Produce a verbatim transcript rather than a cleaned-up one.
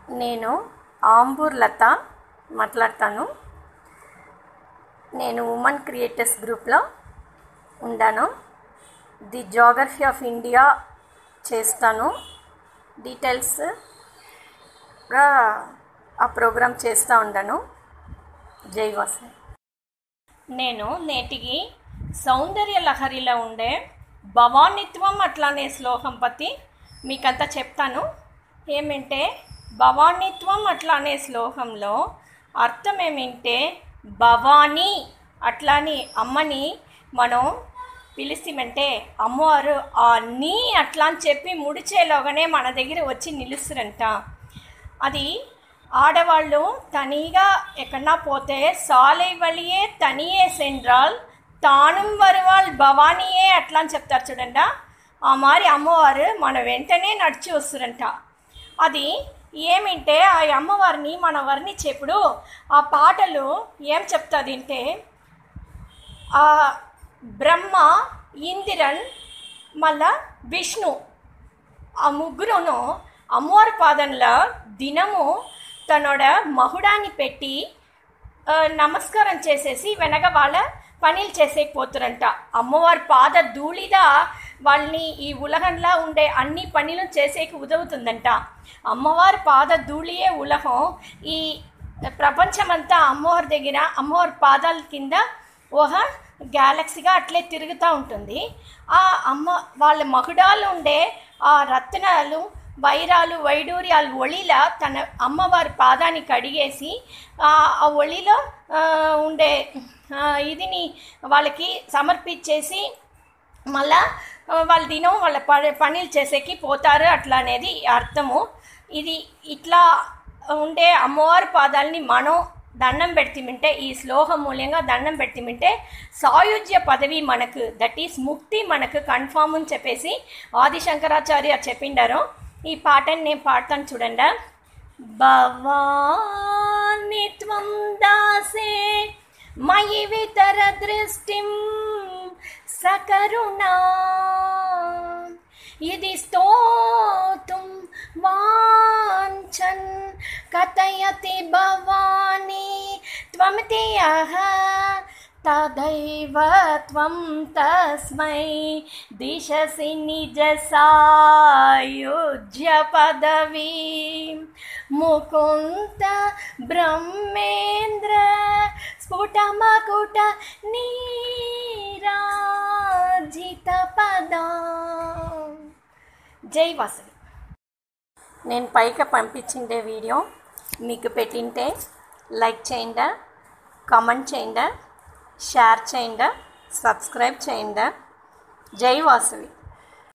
నేను ఆంబూర్ లత మాట్లాడతాను. నేను ఉమెన్ క్రియేటర్స్ గ్రూప్లో ఉండాను. ది జియోగ్రఫీ ఆఫ్ ఇండియా చేస్తాను. డీటెయిల్స్గా ఆ ప్రోగ్రామ్ చేస్తూ ఉండాను. జై వాసవి. నేను నేటికి సౌందర్య లహరిలో ఉండే భవానిత్వం అట్లానే శ్లోకం పற்றி మీకంతా చెప్తాను. ఏమంటే భవానిత్వం అట్లానే శ్లోకంలో అర్థం ఏమంటే భవానీ అట్లాని అమ్మని మనం పిలిస్తమంటే అమ్మవారు ఆ నీ అట్లా అని చెప్పి ముడిచేలోగానే మన దగ్గర వచ్చి నిలుస్తారంట. అది ఆడవాళ్ళు తనిగా ఎక్కడన్నా పోతే సాలై వలియే తనియే సెండ్రాల్ తానుం వరువాల్ భవానీయే అట్లా అని చెప్తారు చూడండి. ఆ మారి అమ్మవారు మన వెంటనే నడిచి వస్తారంట. అది ఏమింటే ఆ అమ్మవారిని మనం వర్ణించేప్పుడు ఆ పాటలు ఏం చెప్తుంది అంటే ఆ బ్రహ్మ, ఇందిరన్, మళ్ళా విష్ణు ఆ ముగ్గురును అమ్మవారి పాదంలో దినము తనోడ మహుడాన్ని పెట్టి నమస్కారం చేసేసి వెనక వాళ్ళ పనులు చేసేకపోతారంట. అమ్మవారి పాద ధూళిదా వాళ్ళని ఈ ఉలగంలో ఉండే అన్ని పనులు చేసేకి ఉదవుతుందంట. అమ్మవారి పాద ధూళియే ఉలగం. ఈ ప్రపంచమంతా అమ్మవారి దగ్గర అమ్మవారి పాదాల కింద ఒక గ్యాలక్సీగా అట్లే తిరుగుతూ ఉంటుంది. ఆ అమ్మ వాళ్ళ మకుడాలు ఉండే ఆ రత్నాలు, వైరాలు, వైడూర్యాలు ఒళిలా తన అమ్మవారి పాదాన్ని కడిగేసి ఆ ఒళిలో ఉండే ఇదిని వాళ్ళకి సమర్పించేసి మళ్ళా వాళ్ళ దినం వాళ్ళ పనులు చేసేకి పోతారు అట్లా అనేది అర్థము. ఇది ఇట్లా ఉండే అమ్మవారి పాదాలని మనం దండం పెడతామంటే ఈ శ్లోకం మూల్యంగా దండం పెడతామంటే సాయుజ్య పదవి మనకు దట్ ఈస్ ముక్తి మనకు కన్ఫామ్ అని చెప్పేసి ఆదిశంకరాచార్య చెప్పిండారు. ఈ పాటని నేను పాడతాను చూడండి. భవాని త్వం దాసే మయి వితర దృష్టిం సకరుణా ఇది స్తోతుం వాంఛన్ కథయతి భవాని త్వమితి యః తదైవ త్వం తస్మై దిశసి నిజ సాయుజ్య పదవీ ముకుంద బ్రహ్మేంద్ర స్ఫుటమకుట నీరాజిత పదా. జై వాసవి. నేను పైకి పంపించిండే వీడియో మీకు పెట్టింటే లైక్ చేయండి, కామెంట్ చేయండి, షేర్ చేయండి, సబ్స్క్రైబ్ చేయండి. జై వాసవి.